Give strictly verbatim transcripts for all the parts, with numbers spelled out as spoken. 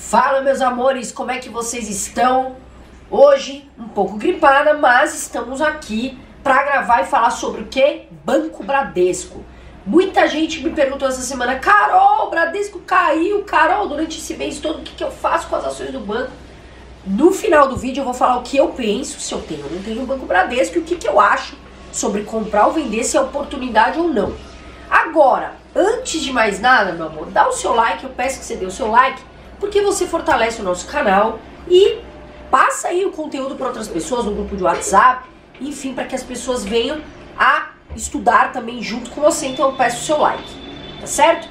Fala, meus amores, como é que vocês estão? Hoje, um pouco gripada, mas estamos aqui para gravar e falar sobre o que? Banco Bradesco. Muita gente me perguntou essa semana: Carol, o Bradesco caiu, Carol, durante esse mês todo, o que, que eu faço com as ações do banco? No final do vídeo eu vou falar o que eu penso, se eu tenho ou não tenho o Banco Bradesco, e o que, que eu acho sobre comprar ou vender, se é oportunidade ou não. Agora, antes de mais nada, meu amor, dá o seu like, eu peço que você dê o seu like, porque você fortalece o nosso canal e passa aí o conteúdo para outras pessoas, no grupo de WhatsApp, enfim, para que as pessoas venham a estudar também junto com você. Então eu peço o seu like, tá certo?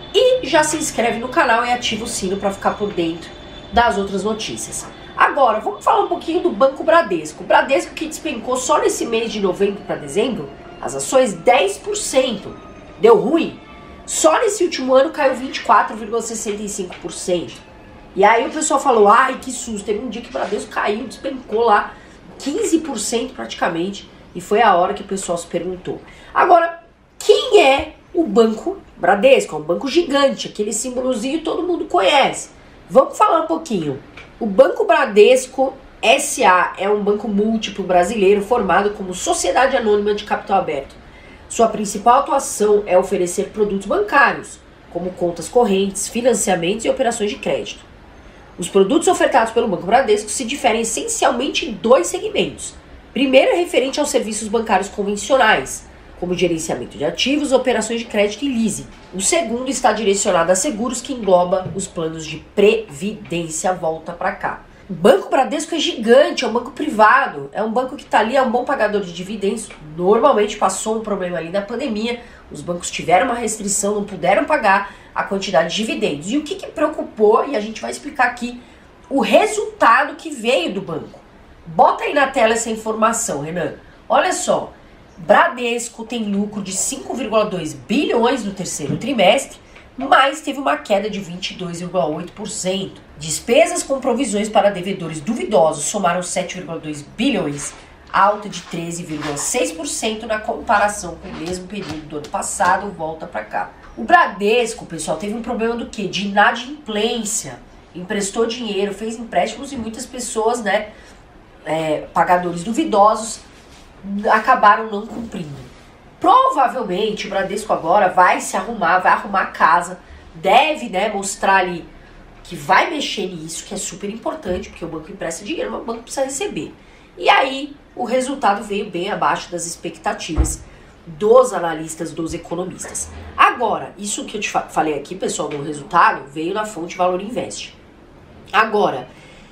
E já se inscreve no canal e ativa o sino para ficar por dentro das outras notícias. Agora, vamos falar um pouquinho do Banco Bradesco. O Bradesco que despencou só nesse mês de novembro para dezembro, as ações dez por cento. Deu ruim? Só nesse último ano caiu vinte e quatro vírgula sessenta e cinco por cento. E aí o pessoal falou: ai, que susto, teve um dia que o Bradesco caiu, despencou lá quinze por cento praticamente, e foi a hora que o pessoal se perguntou. Agora, quem é o Banco Bradesco? É um banco gigante, aquele símbolozinho todo mundo conhece. Vamos falar um pouquinho. O Banco Bradesco S A é um banco múltiplo brasileiro formado como sociedade anônima de capital aberto. Sua principal atuação é oferecer produtos bancários, como contas correntes, financiamentos e operações de crédito. Os produtos ofertados pelo Banco Bradesco se diferem essencialmente em dois segmentos. Primeiro é referente aos serviços bancários convencionais, como gerenciamento de ativos, operações de crédito e leasing. O segundo está direcionado a seguros, que engloba os planos de previdência. Volta para cá. O Banco Bradesco é gigante, é um banco privado, é um banco que está ali, é um bom pagador de dividendos. Normalmente passou um problema ali na pandemia, os bancos tiveram uma restrição, não puderam pagar a quantidade de dividendos. E o que, que preocupou, e a gente vai explicar aqui, o resultado que veio do banco. Bota aí na tela essa informação, Renan. Olha só, Bradesco tem lucro de cinco vírgula dois bilhões no terceiro trimestre, mas teve uma queda de vinte e dois vírgula oito por cento. Despesas com provisões para devedores duvidosos somaram sete vírgula dois bilhões, alta de treze vírgula seis por cento na comparação com o mesmo período do ano passado. Volta para cá. O Bradesco, pessoal, teve um problema do quê? De inadimplência. Emprestou dinheiro, fez empréstimos e muitas pessoas, né, é, pagadores duvidosos, acabaram não cumprindo. Provavelmente o Bradesco agora vai se arrumar, vai arrumar a casa, deve, né, mostrar ali que vai mexer nisso, que é super importante, porque o banco empresta dinheiro, mas o banco precisa receber. E aí o resultado veio bem abaixo das expectativas dos analistas, dos economistas. Agora, isso que eu te falei aqui, pessoal, do resultado, veio na fonte Valor Invest. Agora,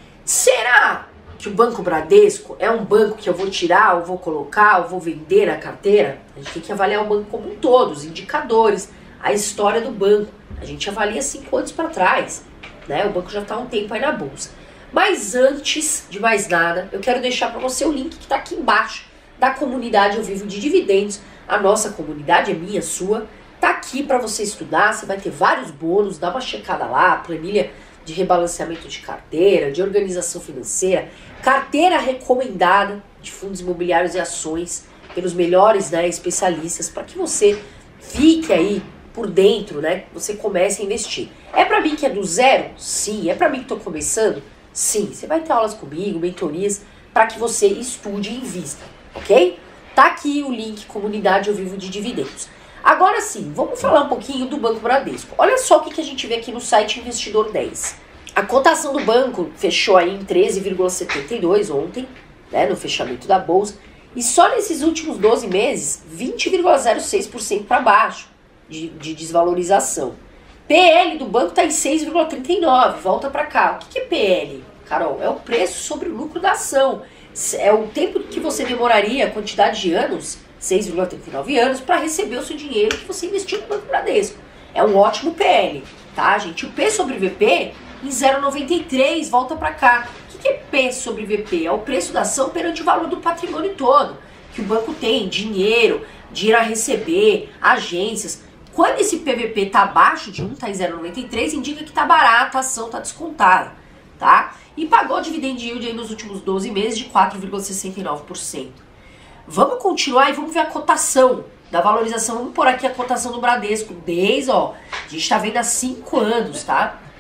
será que o Banco Bradesco é um banco que eu vou tirar, eu vou colocar, eu vou vender a carteira? A gente tem que avaliar o banco como um todo, os indicadores, a história do banco. A gente avalia cinco anos para trás, né? O banco já está há um tempo aí na bolsa. Mas antes de mais nada, eu quero deixar para você o link que está aqui embaixo da comunidade Eu Vivo de Dividendos. A nossa comunidade é minha, sua. Tá aqui para você estudar, você vai ter vários bônus, dá uma checada lá, planilha de rebalanceamento de carteira, de organização financeira, carteira recomendada de fundos imobiliários e ações pelos melhores, né, especialistas, para que você fique aí por dentro, né, você comece a investir. É para mim que é do zero? Sim. É para mim que estou começando? Sim. Você vai ter aulas comigo, mentorias, para que você estude e invista, ok? Tá aqui o link Comunidade Eu Vivo de Dividendos. Agora sim, vamos falar um pouquinho do Banco Bradesco. Olha só o que, que a gente vê aqui no site Investidor dez. A cotação do banco fechou aí em treze vírgula setenta e dois ontem, né, no fechamento da bolsa. E só nesses últimos doze meses, vinte vírgula zero seis por cento para baixo de, de desvalorização. P L do banco está em seis vírgula trinta e nove, volta para cá. O que, que é P L, Carol? É o preço sobre o lucro da ação. É o tempo que você demoraria, a quantidade de anos, seis vírgula trinta e nove anos, para receber o seu dinheiro que você investiu no Banco Bradesco. É um ótimo P L, tá, gente? O P sobre V P em zero vírgula noventa e três, volta para cá. O que é P sobre V P? É o preço da ação perante o valor do patrimônio todo que o banco tem, dinheiro, dinheiro a receber, agências. Quando esse P V P está abaixo de um, está em zero vírgula noventa e três, indica que está barata, a ação está descontada, tá? E pagou dividend yield aí nos últimos doze meses de quatro vírgula sessenta e nove por cento. Vamos continuar e vamos ver a cotação da valorização. Vamos pôr aqui a cotação do Bradesco desde, ó, a gente está vendo há cinco anos, tá?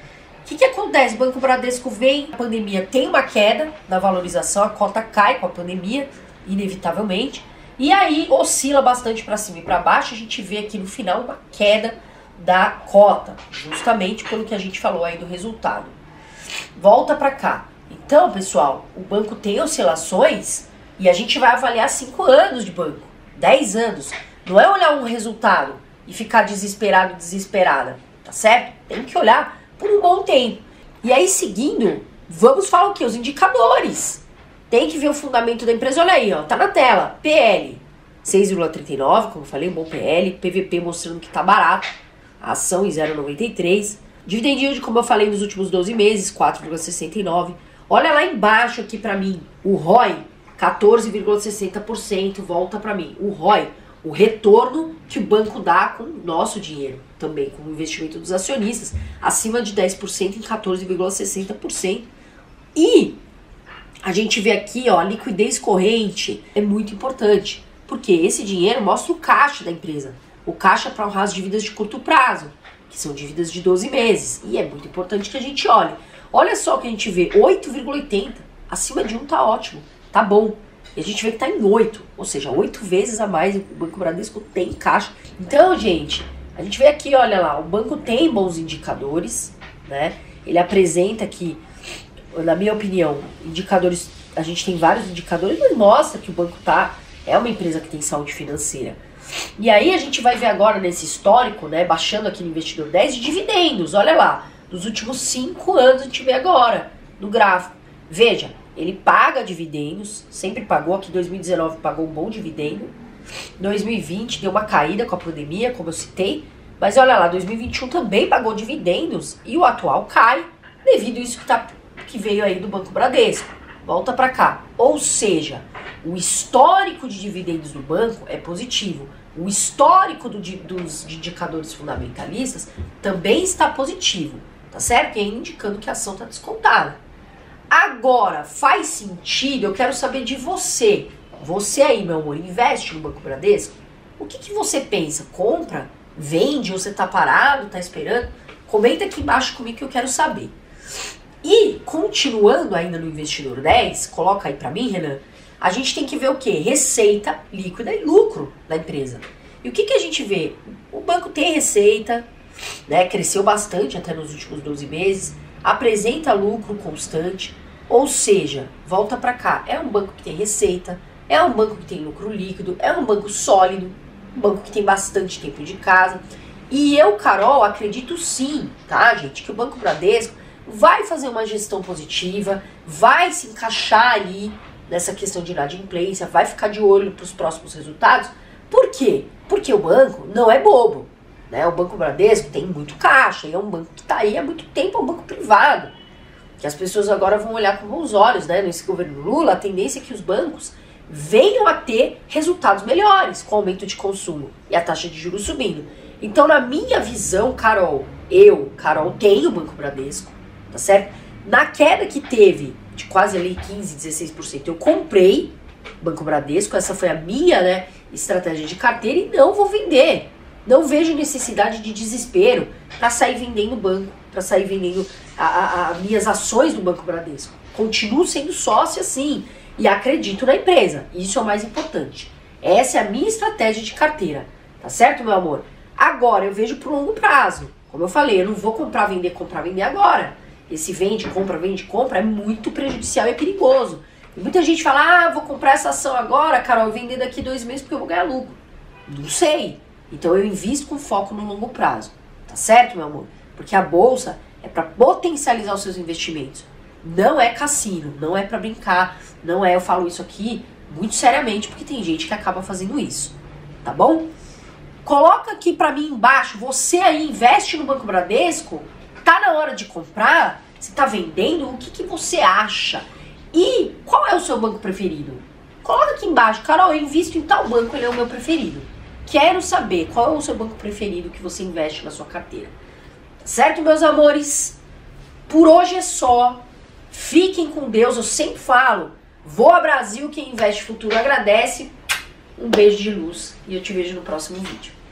O que, que acontece? O Banco Bradesco vem, a pandemia tem uma queda na valorização, a cota cai com a pandemia, inevitavelmente, e aí oscila bastante para cima e para baixo. A gente vê aqui no final uma queda da cota, justamente pelo que a gente falou aí do resultado. Volta para cá. Então, pessoal, o banco tem oscilações e a gente vai avaliar cinco anos de banco, dez anos. Não é olhar um resultado e ficar desesperado, desesperada, tá certo? Tem que olhar por um bom tempo. E aí, seguindo, vamos falar o quê? Os indicadores. Tem que ver o fundamento da empresa. Olha aí, ó, tá na tela. P L, seis vírgula trinta e nove, como eu falei, um bom P L. P V P mostrando que tá barato. A ação em zero vírgula noventa e três. Dividend yield, como eu falei, nos últimos doze meses, quatro vírgula sessenta e nove. Olha lá embaixo aqui pra mim, o R O I, quatorze vírgula sessenta por cento. Volta pra mim. O R O I, o retorno que o banco dá com o nosso dinheiro, também com o investimento dos acionistas, acima de dez por cento em quatorze vírgula sessenta por cento. E a gente vê aqui, ó, a liquidez corrente é muito importante, porque esse dinheiro mostra o caixa da empresa, o caixa para honrar as dívidas de curto prazo, que são dívidas de doze meses, e é muito importante que a gente olhe. Olha só o que a gente vê, oito vírgula oitenta, acima de um tá ótimo, tá bom. E a gente vê que tá em oito, ou seja, oito vezes a mais o Banco Bradesco tem caixa. Então, gente, a gente vê aqui, olha lá, o banco tem bons indicadores, né? Ele apresenta aqui, na minha opinião, indicadores, a gente tem vários indicadores, mas mostra que o banco tá, é uma empresa que tem saúde financeira. E aí a gente vai ver agora nesse histórico, né, baixando aqui no Investidor dez, de dividendos, olha lá, dos últimos cinco anos a gente vê agora, no gráfico. Veja, ele paga dividendos, sempre pagou, aqui em dois mil e dezenove pagou um bom dividendo, dois mil e vinte deu uma caída com a pandemia, como eu citei, mas olha lá, dois mil e vinte e um também pagou dividendos e o atual cai devido a isso que, tá, que veio aí do Banco Bradesco. Volta para cá. Ou seja, o histórico de dividendos do banco é positivo. O histórico do, dos indicadores fundamentalistas também está positivo, tá certo? E aí indicando que a ação está descontada. Agora, faz sentido? Eu quero saber de você. Você aí, meu amor, investe no Banco Bradesco? O que, que você pensa? Compra? Vende? Ou você tá parado? Tá esperando? Comenta aqui embaixo comigo que eu quero saber. E, continuando ainda no Investidor dez, coloca aí pra mim, Renan, a gente tem que ver o quê? Receita líquida e lucro da empresa. E o que, que a gente vê? O banco tem receita, né? Cresceu bastante até nos últimos doze meses, apresenta lucro constante, ou seja, volta para cá, é um banco que tem receita, é um banco que tem lucro líquido, é um banco sólido, um banco que tem bastante tempo de casa. E eu, Carol, acredito sim, tá, gente, que o Banco Bradesco vai fazer uma gestão positiva, vai se encaixar ali nessa questão de inadimplência, vai ficar de olho para os próximos resultados. Por quê? Porque o banco não é bobo. Né? O Banco Bradesco tem muito caixa, e é um banco que está aí há muito tempo, é um banco privado, que as pessoas agora vão olhar com bons olhos, né? Nesse governo Lula, a tendência é que os bancos venham a ter resultados melhores, com aumento de consumo e a taxa de juros subindo. Então, na minha visão, Carol, eu, Carol, tenho o Banco Bradesco, tá certo? Na queda que teve, de quase ali quinze, dezesseis por cento, eu comprei Banco Bradesco, essa foi a minha, né, estratégia de carteira, e não vou vender. Não vejo necessidade de desespero para sair vendendo o banco, para sair vendendo as minhas ações no Banco Bradesco. Continuo sendo sócia, sim, e acredito na empresa. Isso é o mais importante. Essa é a minha estratégia de carteira, tá certo, meu amor? Agora, eu vejo pro longo prazo. Como eu falei, eu não vou comprar, vender, comprar, vender agora. Esse vende, compra, vende, compra é muito prejudicial e é perigoso. E muita gente fala, ah, vou comprar essa ação agora, Carol, vender daqui dois meses porque eu vou ganhar lucro. Não sei. Então eu invisto com foco no longo prazo, tá certo, meu amor? Porque a bolsa é para potencializar os seus investimentos. Não é cassino, não é para brincar, não é, eu falo isso aqui muito seriamente, porque tem gente que acaba fazendo isso, tá bom? Coloca aqui para mim embaixo, você aí investe no Banco Bradesco, tá na hora de comprar, você tá vendendo, o que, que você acha? E qual é o seu banco preferido? Coloca aqui embaixo, Carol, eu invisto em tal banco, ele é o meu preferido. Quero saber qual é o seu banco preferido que você investe na sua carteira. Certo, meus amores? Por hoje é só. Fiquem com Deus, eu sempre falo. Voa Brasil, quem investe futuro agradece. Um beijo de luz e eu te vejo no próximo vídeo.